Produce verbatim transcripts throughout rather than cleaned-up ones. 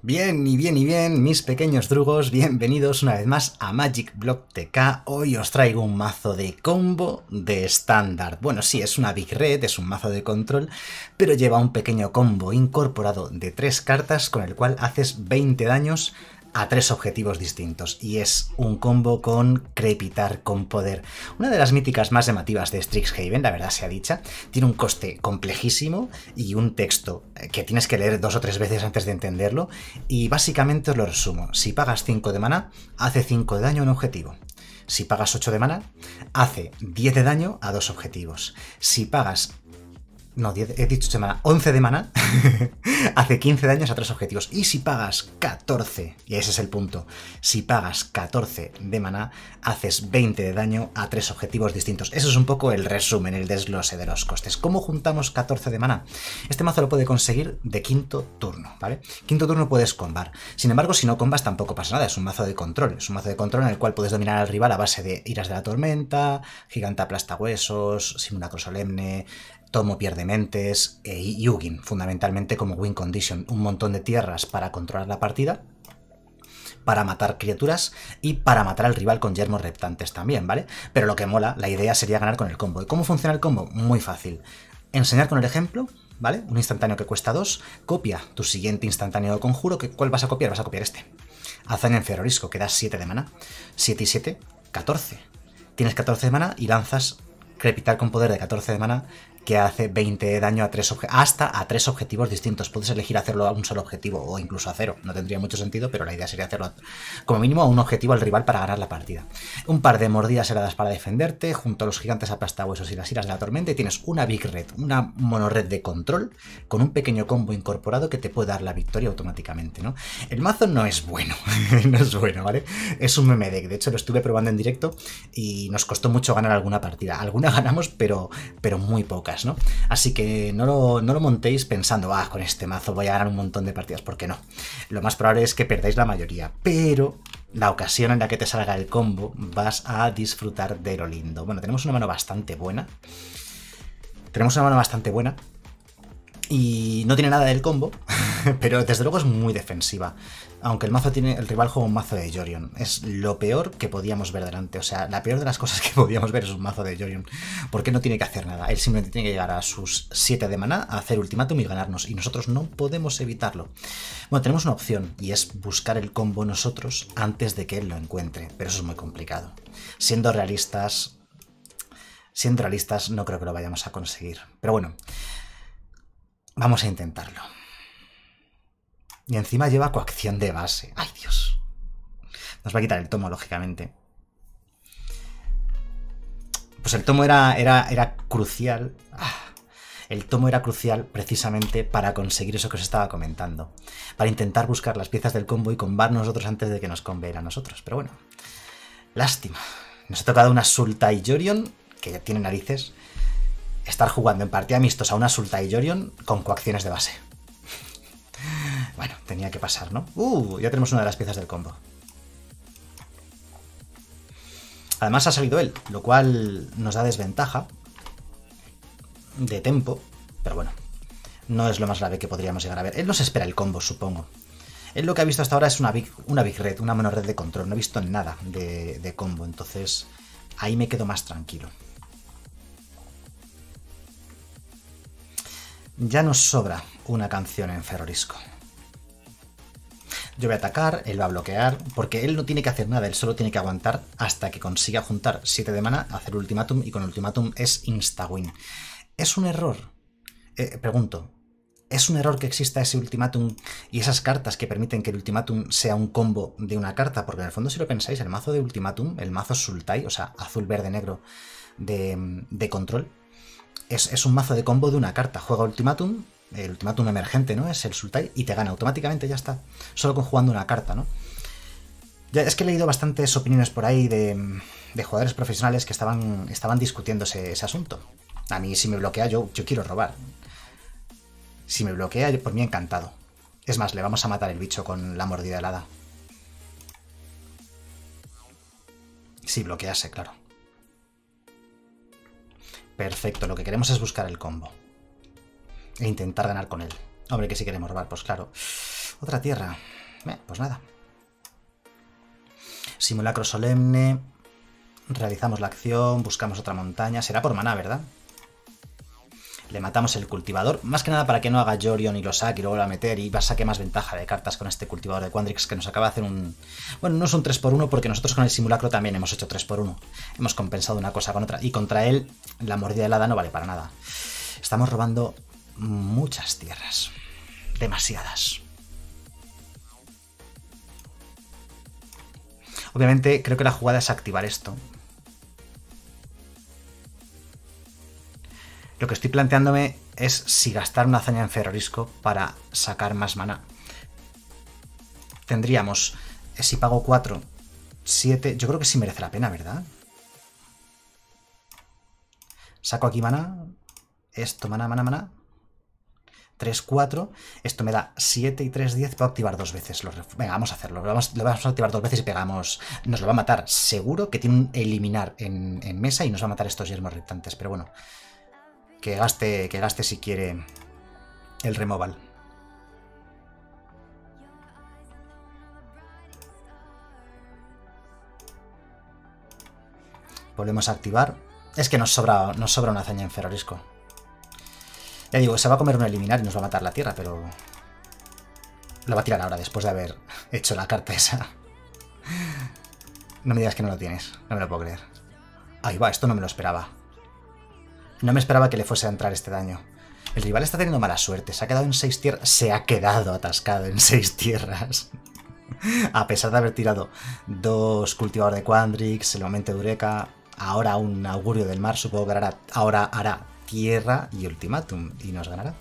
Bien y bien y bien, mis pequeños drugos, bienvenidos una vez más a Magic Block T K. Hoy os traigo un mazo de combo de estándar. Bueno, sí, es una Big Red, es un mazo de control, pero lleva un pequeño combo incorporado de tres cartas con el cual haces veinte daños a tres objetivos distintos, y es un combo con Crepitar con Poder. Una de las míticas más llamativas de Strixhaven, la verdad sea dicha. Tiene un coste complejísimo y un texto que tienes que leer dos o tres veces antes de entenderlo, y básicamente os lo resumo. Si pagas cinco de maná, hace cinco de daño a un objetivo. Si pagas ocho de maná, hace diez de daño a dos objetivos. Si pagas... No, diez, he dicho semana, once de maná, hace quince daños a tres objetivos. Y si pagas catorce, y ese es el punto, si pagas catorce de maná, haces veinte de daño a tres objetivos distintos. Eso es un poco el resumen, el desglose de los costes. ¿Cómo juntamos catorce de maná? Este mazo lo puede conseguir de quinto turno, ¿vale? Quinto turno puedes combar. Sin embargo, si no combas tampoco pasa nada, es un mazo de control. Es un mazo de control en el cual puedes dominar al rival a base de Iras de la Tormenta, Gigante Aplastahuesos, Simulacro Solemne, Tomo Pierde Mentes e Yugin, fundamentalmente como win condition. Un montón de tierras para controlar la partida, para matar criaturas y para matar al rival con yermos reptantes también, ¿vale? Pero lo que mola, la idea sería ganar con el combo. ¿Y cómo funciona el combo? Muy fácil. Enseñar con el ejemplo, ¿vale? Un instantáneo que cuesta dos, copia tu siguiente instantáneo de conjuro. Que, ¿cuál vas a copiar? Vas a copiar este. Hazaña en Ferrorisco, que da siete de maná. siete y siete, catorce. Tienes catorce de maná y lanzas Crepitar con Poder de catorce de maná, que hace veinte de daño a tres hasta a tres objetivos distintos. Puedes elegir hacerlo a un solo objetivo o incluso a cero. No tendría mucho sentido, pero la idea sería hacerlo a, como mínimo a un objetivo al rival para ganar la partida. Un par de mordidas heladas para defenderte, junto a los gigantes aplastahuesos y las iras de la tormenta, y tienes una Big Red, una monored de control, con un pequeño combo incorporado que te puede dar la victoria automáticamente, ¿no? El mazo no es bueno, no es bueno, ¿vale? Es un meme deck, de hecho lo estuve probando en directo y nos costó mucho ganar alguna partida. Alguna ganamos, pero, pero muy pocas, ¿no? Así que no lo, no lo montéis pensando, ah, con este mazo voy a ganar un montón de partidas, porque no. Lo más probable es que perdáis la mayoría, pero la ocasión en la que te salga el combo vas a disfrutar de lo lindo. Bueno, tenemos una mano bastante buena. Tenemos una mano bastante buena. Y no tiene nada del combo, pero desde luego es muy defensiva. Aunque el mazo tiene, el rival juega un mazo de Yorion. Es lo peor que podíamos ver delante. O sea, la peor de las cosas que podíamos ver es un mazo de Yorion. Porque no tiene que hacer nada. Él simplemente tiene que llegar a sus siete de maná, a hacer ultimátum y ganarnos. Y nosotros no podemos evitarlo. Bueno, tenemos una opción y es buscar el combo nosotros antes de que él lo encuentre. Pero eso es muy complicado. Siendo realistas, siendo realistas no creo que lo vayamos a conseguir. Pero bueno, vamos a intentarlo. Y encima lleva coacción de base. ¡Ay, Dios! Nos va a quitar el tomo, lógicamente. Pues el tomo era, era, era crucial. Ah, el tomo era crucial precisamente para conseguir eso que os estaba comentando. Para intentar buscar las piezas del combo y combar nosotros antes de que nos conviera a nosotros. Pero bueno, lástima. Nos ha tocado una Sultai Yorion, que ya tiene narices, estar jugando en partida amistosa a una Sultai Yorion con coacciones de base. Bueno, tenía que pasar, ¿no? Uh, ya tenemos una de las piezas del combo. Además ha salido él, lo cual nos da desventaja de tempo, pero bueno, no es lo más grave que podríamos llegar a ver. Él no se espera el combo, supongo. Él lo que ha visto hasta ahora es una Big, una big Red, una mono red de control. No ha visto nada de, de combo, entonces ahí me quedo más tranquilo. Ya nos sobra una canción en Ferrorisco. Yo voy a atacar, él va a bloquear, porque él no tiene que hacer nada, él solo tiene que aguantar hasta que consiga juntar siete de mana, hacer ultimátum, y con ultimátum es insta-win. ¿Es un error? Eh, pregunto, ¿es un error que exista ese ultimátum y esas cartas que permiten que el ultimátum sea un combo de una carta? Porque en el fondo, si lo pensáis, el mazo de ultimátum, el mazo Sultai, o sea, azul, verde, negro de, de control, es, es un mazo de combo de una carta. Juega ultimátum, el ultimátum emergente, ¿no? Es el Sultai y te gana automáticamente, ya está. Solo con jugando una carta, ¿no? Ya, es que he leído bastantes opiniones por ahí de, de jugadores profesionales que estaban, estaban discutiendo ese, ese asunto. A mí, si me bloquea, yo, yo quiero robar. Si me bloquea, por mí encantado. Es más, le vamos a matar el bicho con la mordida helada. Si bloquease, claro. Perfecto, lo que queremos es buscar el combo. E intentar ganar con él. Hombre, que si queremos robar, pues claro. Otra tierra. Eh, pues nada. Simulacro solemne. Realizamos la acción, buscamos otra montaña. Será por maná, ¿verdad? Le matamos el cultivador. Más que nada para que no haga Yorion y lo saque y luego lo va a meter y va a saque más ventaja de cartas con este cultivador de Quandrix que nos acaba de hacer un... Bueno, no es un tres por uno porque nosotros con el simulacro también hemos hecho tres por uno. Hemos compensado una cosa con otra. Y contra él la mordida helada no vale para nada. Estamos robando muchas tierras. Demasiadas. Obviamente creo que la jugada es activar esto. Lo que estoy planteándome es si gastar una hazaña en Ferrorisco para sacar más maná. Tendríamos, si pago cuatro, siete... Yo creo que sí merece la pena, ¿verdad? Saco aquí maná. Esto, maná, maná, maná. tres, cuatro. Esto me da siete y tres, diez. Puedo activar dos veces. Los Venga, vamos a hacerlo. Lo vamos, lo vamos a activar dos veces y pegamos... Nos lo va a matar. Seguro que tiene un eliminar en, en mesa y nos va a matar estos yermos reptantes. Pero bueno... Que gaste, que gaste si quiere el removal. Volvemos a activar. Es que nos sobra, nos sobra una hazaña en Ferrorisco. Ya digo, se va a comer un eliminar y nos va a matar la tierra, pero... Lo va a tirar ahora, después de haber hecho la carta esa. No me digas que no lo tienes. No me lo puedo creer. Ahí va, esto no me lo esperaba. No me esperaba que le fuese a entrar este daño. El rival está teniendo mala suerte. Se ha quedado en seis tierras. Se ha quedado atascado en seis tierras. A pesar de haber tirado dos cultivadores de Quandrix, el momento de Eureka, ahora un augurio del mar. Supongo que hará, ahora hará tierra y ultimátum. Y nos ganará.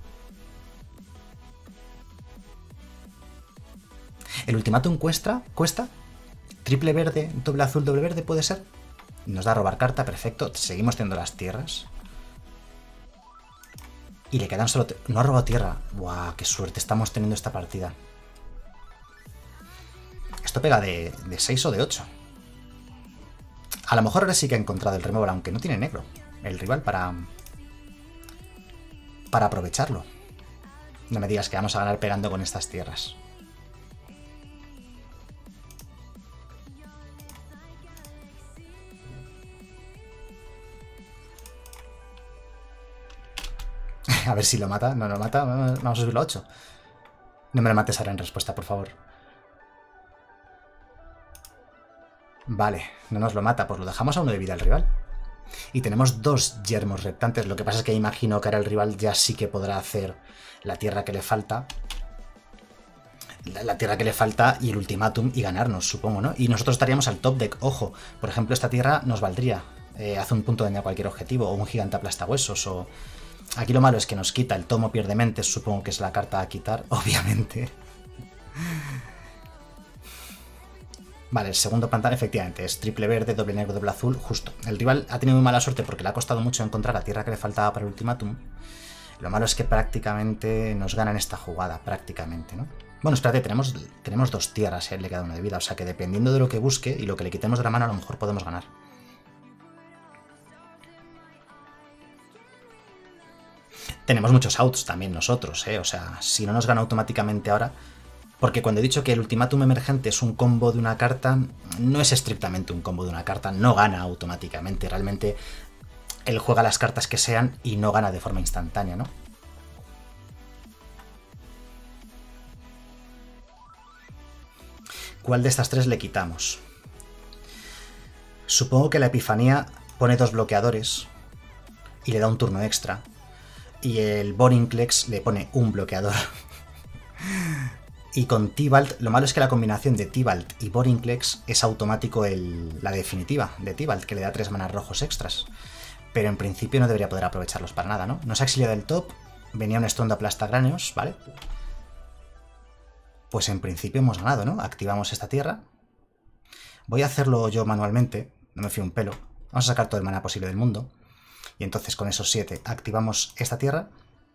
El ultimátum cuesta, cuesta. Triple verde, doble azul, doble verde, puede ser. Nos da a robar carta, perfecto. Seguimos teniendo las tierras. Y le quedan solo... No ha robado tierra. ¡Buah! ¡Qué suerte estamos teniendo esta partida! Esto pega de, de seis o de ocho. A lo mejor ahora sí que ha encontrado el removal, aunque no tiene negro. El rival para... Para aprovecharlo. No me digas que vamos a ganar pegando con estas tierras. A ver si lo mata. No lo mata. Vamos a subirlo a ocho. No me lo mates ahora en respuesta, por favor. Vale, no nos lo mata. Pues lo dejamos a uno de vida al rival. Y tenemos dos yermos reptantes. Lo que pasa es que imagino que ahora el rival ya sí que podrá hacer la tierra que le falta. La, la tierra que le falta y el ultimátum y ganarnos, supongo, ¿no? Y nosotros estaríamos al top deck. Ojo, por ejemplo, esta tierra nos valdría. Eh, hace un punto de daño a cualquier objetivo. O un gigante aplastahuesos o... Aquí lo malo es que nos quita el tomo pierde mentes, supongo que es la carta a quitar, obviamente. Vale, el segundo pantano efectivamente es triple verde, doble negro, doble azul, justo. El rival ha tenido muy mala suerte porque le ha costado mucho encontrar la tierra que le faltaba para el ultimátum. Lo malo es que prácticamente nos gana en esta jugada, prácticamente, ¿no? Bueno, espérate, tenemos, tenemos dos tierras, ¿eh? Le queda una de vida, o sea que dependiendo de lo que busque y lo que le quitemos de la mano a lo mejor podemos ganar. Tenemos muchos outs también nosotros, ¿eh? O sea, si no nos gana automáticamente ahora... Porque cuando he dicho que el ultimátum emergente es un combo de una carta, no es estrictamente un combo de una carta, no gana automáticamente. Realmente él juega las cartas que sean y no gana de forma instantánea, ¿no? ¿Cuál de estas tres le quitamos? Supongo que la Epifanía pone dos bloqueadores y le da un turno extra. Y el Vorinclex le pone un bloqueador. Y con Tibalt, lo malo es que la combinación de Tibalt y Vorinclex es automático el, la definitiva de Tibalt, que le da tres manas rojos extras. Pero en principio no debería poder aprovecharlos para nada, ¿no? Nos ha exiliado del top, venía un estondo aplastagráneos, ¿vale? Pues en principio hemos ganado, ¿no? Activamos esta tierra. Voy a hacerlo yo manualmente, no me fío un pelo. Vamos a sacar todo el maná posible del mundo. Y entonces con esos siete activamos esta tierra.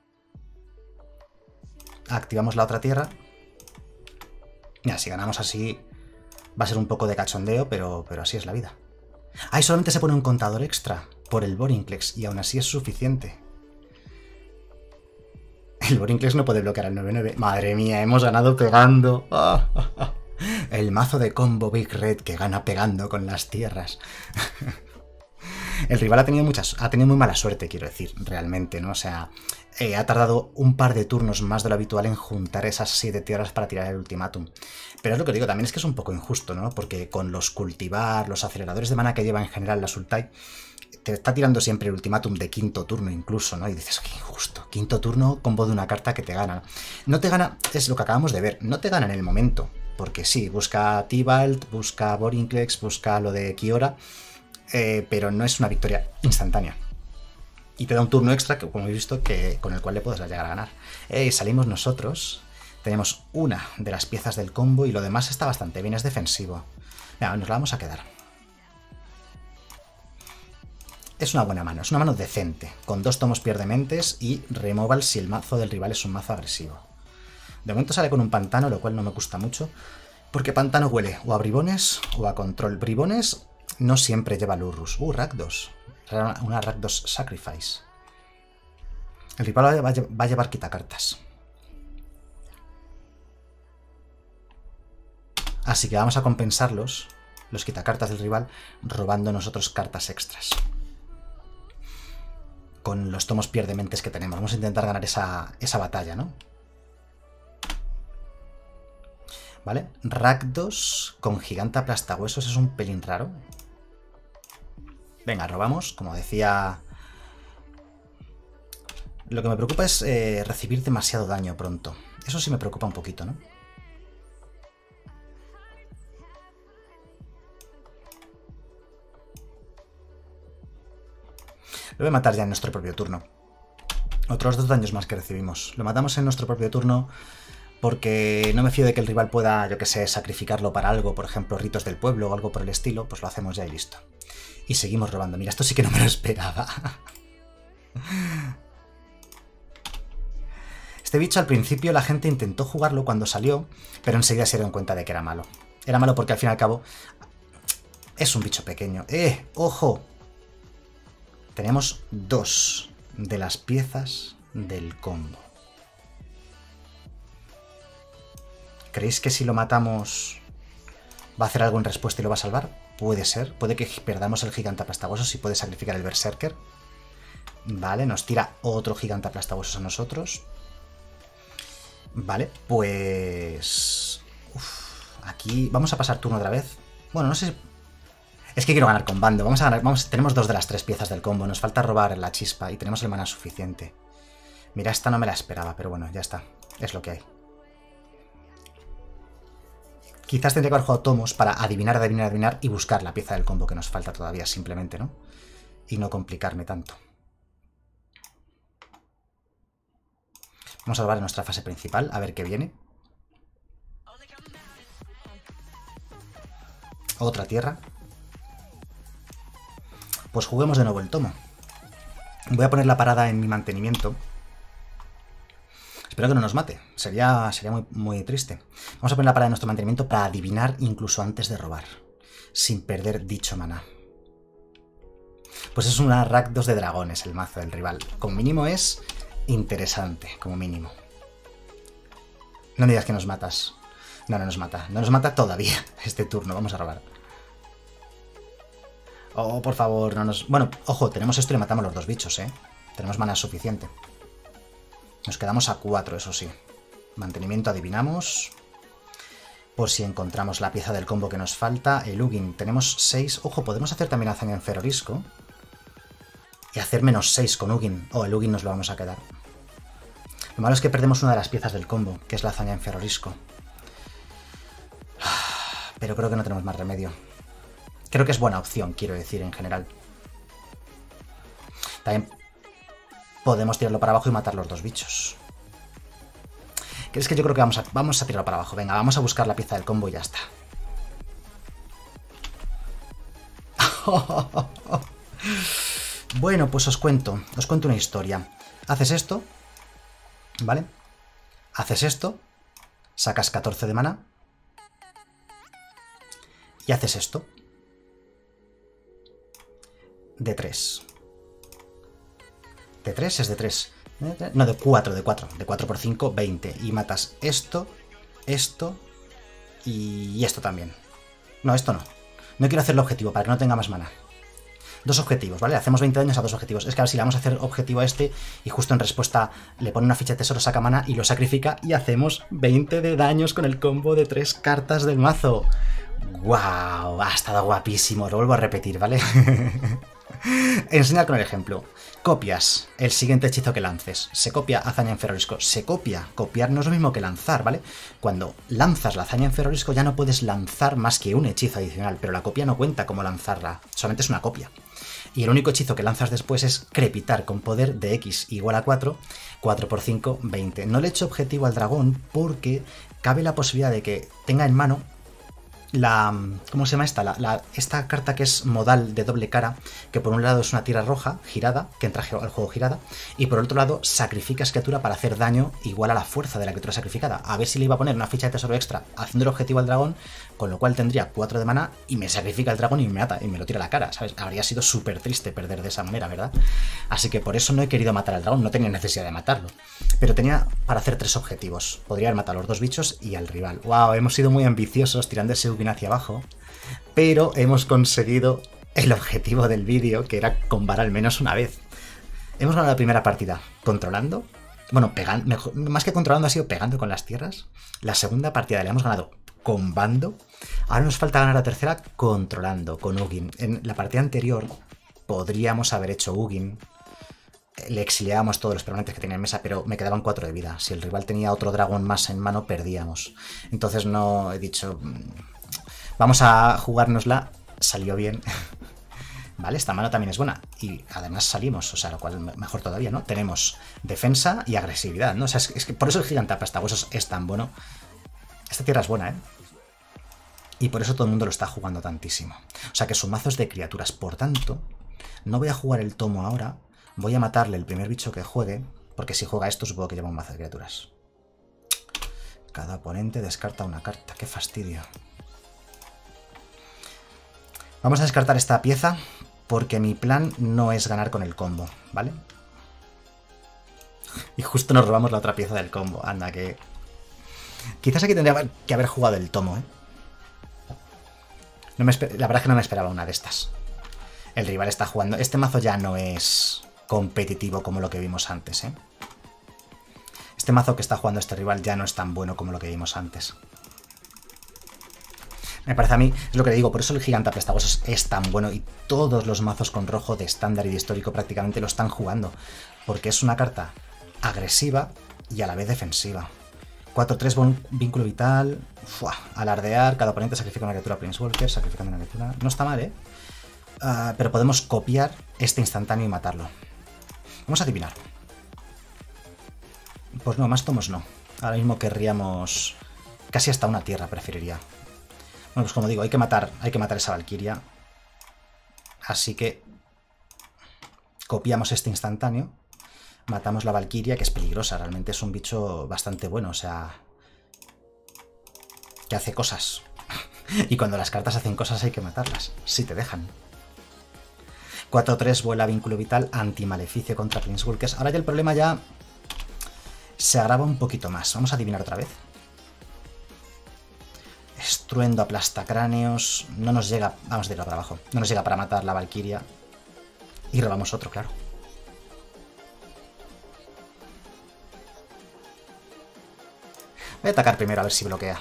Activamos la otra tierra. Mira, si ganamos así va a ser un poco de cachondeo, pero, pero así es la vida. Ah, y solamente se pone un contador extra por el Vorinclex y aún así es suficiente. El Vorinclex no puede bloquear al nueve nueve. Madre mía, hemos ganado pegando. El mazo de combo Big Red que gana pegando con las tierras. El rival ha tenido muchas, ha tenido muy mala suerte, quiero decir, realmente, ¿no? O sea, eh, ha tardado un par de turnos más de lo habitual en juntar esas siete tierras para tirar el ultimátum. Pero es lo que digo, también es que es un poco injusto, ¿no? Porque con los cultivar, los aceleradores de mana que lleva en general la Sultai, te está tirando siempre el ultimátum de quinto turno incluso, ¿no? Y dices, qué injusto, quinto turno, combo de una carta que te gana. No te gana, es lo que acabamos de ver, no te gana en el momento, porque sí, busca Tibalt, busca Vorinclex, busca lo de Kiora, eh, pero no es una victoria instantánea. Y te da un turno extra, que como he visto, que, con el cual le puedes llegar a ganar. Eh, salimos nosotros, tenemos una de las piezas del combo y lo demás está bastante bien, es defensivo. Mira, nos la vamos a quedar. Es una buena mano, es una mano decente, con dos tomos pierdementes y removal si el mazo del rival es un mazo agresivo. De momento sale con un pantano, lo cual no me gusta mucho, porque pantano huele o a bribones o a control. Bribones no siempre lleva Lurrus. Uh, Rakdos. Una Rakdos Sacrifice. El rival va a llevar quitacartas. Así que vamos a compensarlos, los quitacartas del rival, robando nosotros cartas extras. Con los tomos pierdementes que tenemos. Vamos a intentar ganar esa, esa batalla, ¿no? ¿Vale? Rakdos con gigante aplastahuesos es un pelín raro. Venga, robamos. Como decía... Lo que me preocupa es eh, recibir demasiado daño pronto. Eso sí me preocupa un poquito, ¿no? Lo voy a matar ya en nuestro propio turno. Otros dos daños más que recibimos. Lo matamos en nuestro propio turno porque no me fío de que el rival pueda, yo que sé, sacrificarlo para algo, por ejemplo, ritos del pueblo o algo por el estilo. Pues lo hacemos ya y listo. Y seguimos robando. Mira, esto sí que no me lo esperaba. Este bicho al principio la gente intentó jugarlo cuando salió, pero enseguida se dieron cuenta de que era malo. Era malo porque al fin y al cabo es un bicho pequeño. ¡Eh! ¡Ojo! Tenemos dos de las piezas del combo. ¿Creéis que si lo matamos va a hacer algo en respuesta y lo va a salvar? Puede ser. Puede que perdamos el gigante aplastahuesos y puede sacrificar el berserker. Vale, nos tira otro gigante aplastahuesos a nosotros. Vale, pues... Uf, aquí vamos a pasar turno otra vez. Bueno, no sé si... Es que quiero ganar con bando. Vamos a ganar. Vamos, tenemos dos de las tres piezas del combo. Nos falta robar la chispa y tenemos el mana suficiente. Mira, esta no me la esperaba, pero bueno, ya está. Es lo que hay. Quizás tendría que haber jugado tomos para adivinar, adivinar, adivinar y buscar la pieza del combo que nos falta todavía, simplemente, ¿no? Y no complicarme tanto. Vamos a robar en nuestra fase principal, a ver qué viene. Otra tierra. Pues juguemos de nuevo el tomo. Voy a poner la parada en mi mantenimiento. Espero que no nos mate. Sería, sería muy, muy triste. Vamos a poner la parada en nuestro mantenimiento para adivinar incluso antes de robar. Sin perder dicho maná. Pues es una Rakdos de dragones el mazo del rival. Como mínimo es interesante, como mínimo. No digas que nos matas. No, no nos mata. No nos mata todavía este turno. Vamos a robar. Oh, por favor, no nos... Bueno, ojo, tenemos esto y le matamos los dos bichos, ¿eh? Tenemos mana suficiente. Nos quedamos a cuatro, eso sí. Mantenimiento adivinamos. Por si encontramos la pieza del combo que nos falta. El Ugin, tenemos seis. Ojo, podemos hacer también hazaña en Ferorisco. Y hacer menos seis con Ugin. Oh, el Ugin nos lo vamos a quedar. Lo malo es que perdemos una de las piezas del combo, que es la hazaña en Ferorisco. Pero creo que no tenemos más remedio. Creo que es buena opción, quiero decir, en general. También podemos tirarlo para abajo y matar los dos bichos. ¿Crees que yo creo que vamos a, vamos a tirarlo para abajo? Venga, vamos a buscar la pieza del combo y ya está. Bueno, pues os cuento. Os cuento una historia. Haces esto, ¿vale? Haces esto, sacas catorce de mana. Y haces esto. De tres. De tres es de tres. No, de cuatro, de cuatro. De cuatro por cinco, veinte. Y matas esto, esto y esto también. No, esto no. No quiero hacer el objetivo para que no tenga más mana. Dos objetivos, ¿vale? Hacemos veinte daños a dos objetivos. Es que a ver si le vamos a hacer objetivo a este y justo en respuesta le pone una ficha de tesoro, saca mana y lo sacrifica y hacemos veinte de daños con el combo de tres cartas del mazo. ¡Guau! Ha estado guapísimo. Lo vuelvo a repetir, ¿vale? Enseñar con el ejemplo. Copias el siguiente hechizo que lances. Se copia hazaña en ferrorisco. Se copia. Copiar no es lo mismo que lanzar, ¿vale? Cuando lanzas la hazaña en ferrorisco ya no puedes lanzar más que un hechizo adicional, pero la copia no cuenta como lanzarla. Solamente es una copia. Y el único hechizo que lanzas después es crepitar con poder de X igual a cuatro. cuatro por cinco, veinte. No le he hecho objetivo al dragón porque cabe la posibilidad de que tenga en mano la... ¿Cómo se llama esta? La, la, esta carta que es modal de doble cara, que por un lado es una tierra roja girada, que entra al juego girada, y por otro lado sacrificas criatura para hacer daño igual a la fuerza de la criatura sacrificada. A ver si le iba a poner una ficha de tesoro extra haciendo el objetivo al dragón, con lo cual tendría cuatro de mana y me sacrifica el dragón y me mata y me lo tira a la cara, ¿sabes? Habría sido súper triste perder de esa manera, ¿verdad? Así que por eso no he querido matar al dragón, no tenía necesidad de matarlo. Pero tenía para hacer tres objetivos. Podría haber matado a los dos bichos y al rival. ¡Wow! Hemos sido muy ambiciosos tirando ese Ugin hacia abajo, pero hemos conseguido el objetivo del vídeo, que era combar al menos una vez. Hemos ganado la primera partida controlando, bueno, pegando, mejor, más que controlando ha sido pegando con las tierras. La segunda partida la hemos ganado combando. Ahora nos falta ganar la tercera controlando con Ugin. En la partida anterior podríamos haber hecho Ugin, le exiliábamos todos los permanentes que tenía en mesa, pero me quedaban cuatro de vida. Si el rival tenía otro dragón más en mano, perdíamos. Entonces no he dicho... Vamos a jugárnosla. Salió bien. Vale, esta mano también es buena. Y además salimos, o sea, lo cual mejor todavía, ¿no? Tenemos defensa y agresividad, ¿no? O sea, es, es que por eso el gigante aplastahuesos es tan bueno. Esta tierra es buena, ¿eh? Y por eso todo el mundo lo está jugando tantísimo. O sea, que su mazo es de criaturas. Por tanto, no voy a jugar el tomo ahora. Voy a matarle el primer bicho que juegue, porque si juega esto supongo que lleva un mazo de criaturas. Cada oponente descarta una carta. ¡Qué fastidio! Vamos a descartar esta pieza, porque mi plan no es ganar con el combo, ¿vale? Y justo nos robamos la otra pieza del combo. Anda, que... Quizás aquí tendría que haber jugado el tomo, ¿eh? No me esper... La verdad es que no me esperaba una de estas. El rival está jugando... Este mazo ya no es competitivo como lo que vimos antes, ¿eh? Este mazo que está jugando este rival ya no es tan bueno como lo que vimos antes. Me parece a mí, es lo que le digo, por eso el gigante aplastahuesos es tan bueno y todos los mazos con rojo de estándar y de histórico prácticamente lo están jugando. Porque es una carta agresiva y a la vez defensiva. cuatro tres, vínculo vital, ¡fua! Alardear, cada oponente sacrifica una criatura Planeswalker, sacrificando una criatura. No está mal, ¿eh? Uh, pero podemos copiar este instantáneo y matarlo. Vamos a adivinar. Pues no, más tomos no. Ahora mismo querríamos... Casi hasta una tierra preferiría. Bueno, pues como digo, hay que matar, hay que matar esa Valquiria. Así que... Copiamos este instantáneo. Matamos la Valquiria, que es peligrosa. Realmente es un bicho bastante bueno, o sea... Que hace cosas. Y cuando las cartas hacen cosas hay que matarlas. Si te dejan. cuatro tres, vuela, vínculo vital, antimaleficio contra Planeswalkers. Ahora ya el problema ya se agrava un poquito más. Vamos a adivinar otra vez. Estruendo, aplastacráneos. No nos llega... Vamos a tirarlo para abajo. No nos llega para matar la Valquiria. Y robamos otro, claro. Voy a atacar primero a ver si bloquea.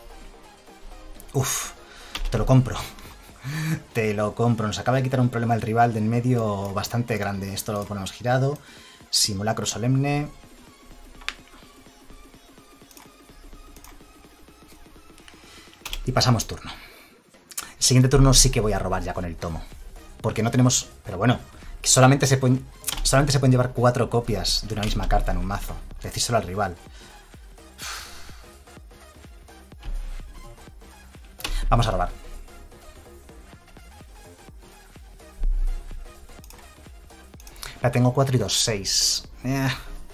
Uf, te lo compro. Te lo compro. Nos acaba de quitar un problema el rival de en medio bastante grande. Esto lo ponemos girado. Simulacro solemne. Y pasamos turno. El siguiente turno sí que voy a robar ya con el tomo. Porque no tenemos... Pero bueno, solamente se pueden, solamente se pueden llevar cuatro copias de una misma carta en un mazo. Decíselo al rival. Vamos a robar. La tengo cuatro y dos, seis. Eh.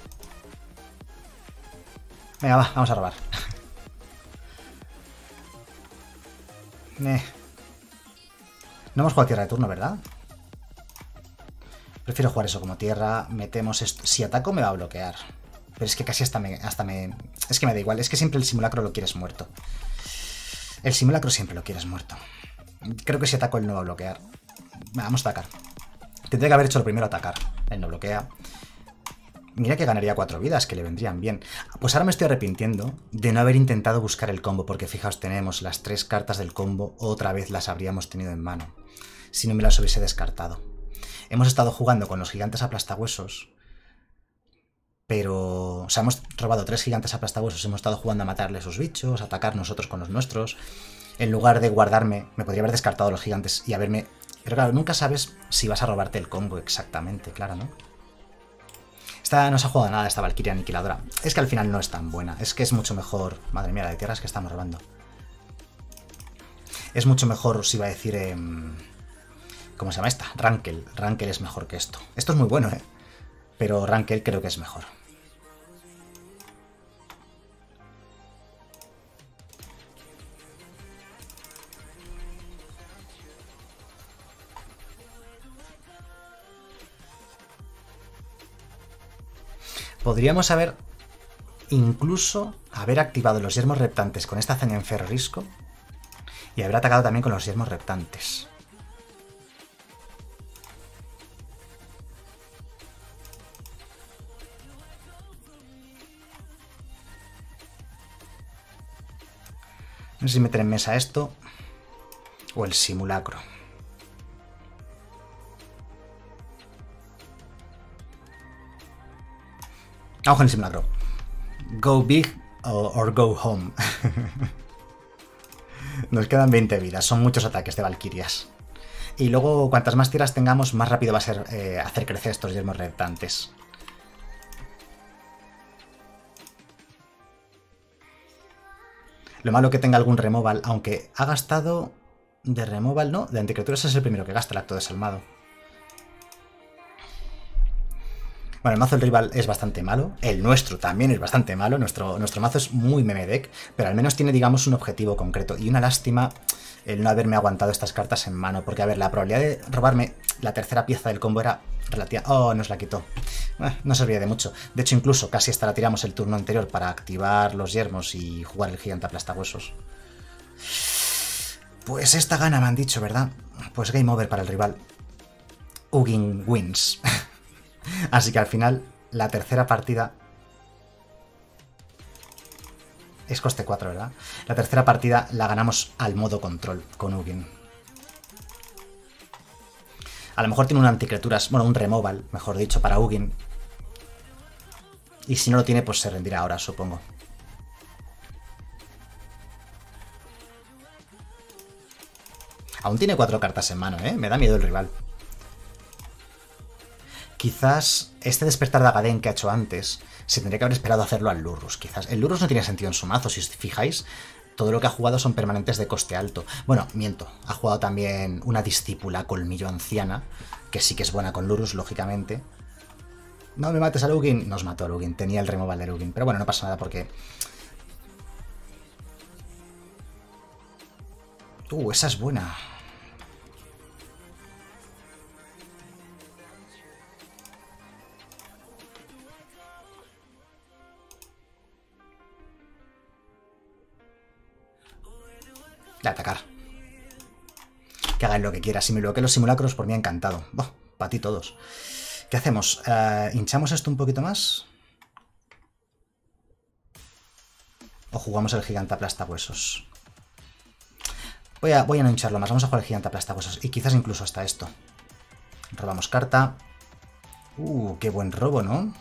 Venga, va, vamos a robar. eh. No hemos jugado tierra de turno, ¿verdad? Prefiero jugar eso como tierra. Metemos esto. Si ataco me va a bloquear. Pero es que casi hasta me, hasta me... Es que me da igual. Es que siempre el simulacro lo quieres muerto. El simulacro siempre lo quieres muerto. Creo que si ataco él no va a bloquear. Vamos a atacar. Tendría que haber hecho lo primero atacar. Él no bloquea. Mira que ganaría cuatro vidas, que le vendrían bien. Pues ahora me estoy arrepintiendo de no haber intentado buscar el combo, porque fijaos, tenemos las tres cartas del combo, otra vez las habríamos tenido en mano, si no me las hubiese descartado. Hemos estado jugando con los gigantes aplastahuesos, pero... O sea, hemos robado tres gigantes aplastahuesos, hemos estado jugando a matarle sus bichos, a atacar nosotros con los nuestros. En lugar de guardarme, me podría haber descartado los gigantes y haberme... Pero claro, nunca sabes si vas a robarte el combo exactamente, claro, ¿no? Esta no se ha jugado nada, esta Valkyria aniquiladora. Es que al final no es tan buena. Es que es mucho mejor... Madre mía, la de tierras que estamos robando. Es mucho mejor, os iba a decir... Eh, ¿Cómo se llama esta? Rankel. Rankel es mejor que esto. Esto es muy bueno, ¿eh? Pero Rankel creo que es mejor. Podríamos haber incluso haber activado los yermos reptantes con esta hazaña en Ferrorisco y haber atacado también con los yermos reptantes. No sé si meter en mesa esto o el simulacro. Vamos con el simulacro. Go big or, or go home. Nos quedan veinte vidas. Son muchos ataques de Valkyrias. Y luego, cuantas más tierras tengamos, más rápido va a ser eh, hacer crecer estos yermos reptantes. Lo malo que tenga algún removal, aunque ha gastado de removal, no, de anticriaturas es el primero que gasta el acto desalmado. Bueno, el mazo del rival es bastante malo, el nuestro también es bastante malo, nuestro, nuestro mazo es muy meme deck, pero al menos tiene, digamos, un objetivo concreto. Y una lástima el no haberme aguantado estas cartas en mano, porque, a ver, la probabilidad de robarme la tercera pieza del combo era relativa... Oh, nos la quitó. Eh, no servía de mucho. De hecho, incluso casi hasta la tiramos el turno anterior para activar los yermos y jugar el gigante aplastahuesos. Pues esta gana, me han dicho, ¿verdad? Pues game over para el rival. Ugin wins. Así que al final, la tercera partida... Es coste cuatro, ¿verdad? La tercera partida la ganamos al modo control con Ugin. A lo mejor tiene un anticriaturas, bueno, un removal, mejor dicho, para Ugin. Y si no lo tiene, pues se rendirá ahora, supongo. Aún tiene cuatro cartas en mano, ¿eh? Me da miedo el rival. Quizás este despertar de Agaden que ha hecho antes se tendría que haber esperado a hacerlo al Lurrus, quizás. El Lurrus no tiene sentido en su mazo, si os fijáis. Todo lo que ha jugado son permanentes de coste alto. Bueno, miento. Ha jugado también una discípula colmillo anciana, que sí que es buena con Lurrus, lógicamente. No me mates a Ugin. Nos mató a Ugin. Tenía el removal de Ugin. Pero bueno, no pasa nada porque... Uh, esa es buena. De atacar. Que hagan lo que quiera. Si me bloqueo los simulacros, por mí encantado. Bah, para ti todos. ¿Qué hacemos? Uh, ¿Hinchamos esto un poquito más? ¿O jugamos el gigante aplastahuesos? Voy a, voy a no hincharlo más. Vamos a jugar el gigante aplastahuesos. Y quizás incluso hasta esto. Robamos carta. Uh, qué buen robo, ¿no?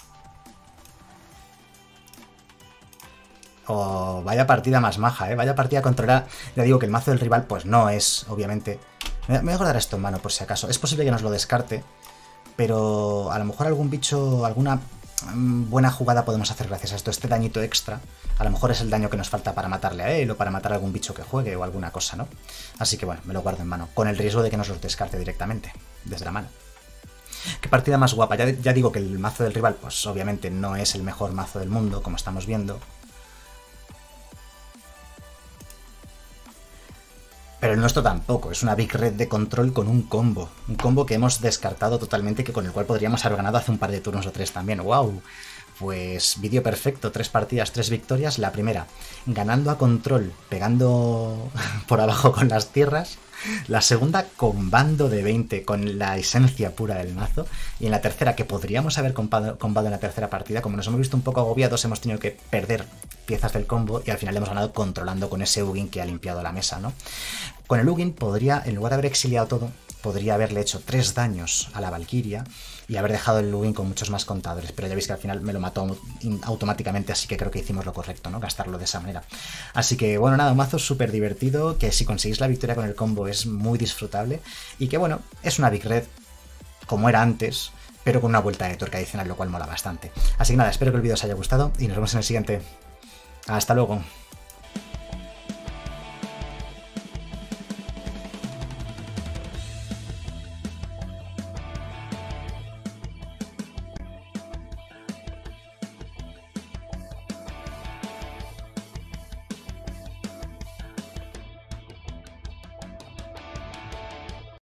Oh, vaya partida más maja, ¿eh? Vaya partida controlada. Ya digo que el mazo del rival, pues no es, obviamente... Me voy a guardar esto en mano, por si acaso. Es posible que nos lo descarte, pero a lo mejor algún bicho, alguna buena jugada podemos hacer gracias a esto. Este dañito extra, a lo mejor es el daño que nos falta para matarle a él o para matar a algún bicho que juegue o alguna cosa, ¿no? Así que bueno, me lo guardo en mano, con el riesgo de que nos los descarte directamente, desde la mano. Qué partida más guapa. Ya, ya digo que el mazo del rival, pues obviamente no es el mejor mazo del mundo, como estamos viendo. Pero el nuestro tampoco, es una Big Red de control con un combo. Un combo que hemos descartado totalmente, que con el cual podríamos haber ganado hace un par de turnos o tres también. ¡Wow! Pues vídeo perfecto, tres partidas, tres victorias. La primera, ganando a control, pegando por abajo con las tierras. La segunda, combando de veinte, con la esencia pura del mazo. Y en la tercera, que podríamos haber combado, combado en la tercera partida, como nos hemos visto un poco agobiados, hemos tenido que perder piezas del combo y al final hemos ganado controlando con ese Ugin que ha limpiado la mesa, ¿no? Con el Ugin podría, en lugar de haber exiliado todo, podría haberle hecho tres daños a la Valkyria y haber dejado el Ugin con muchos más contadores, pero ya veis que al final me lo mató automáticamente, así que creo que hicimos lo correcto, ¿no? Gastarlo de esa manera. Así que bueno, nada, un mazo súper divertido, que si conseguís la victoria con el combo es muy disfrutable y que bueno, es una Big Red como era antes, pero con una vuelta de tuerca adicional, lo cual mola bastante. Así que nada, espero que el vídeo os haya gustado y nos vemos en el siguiente. Hasta luego.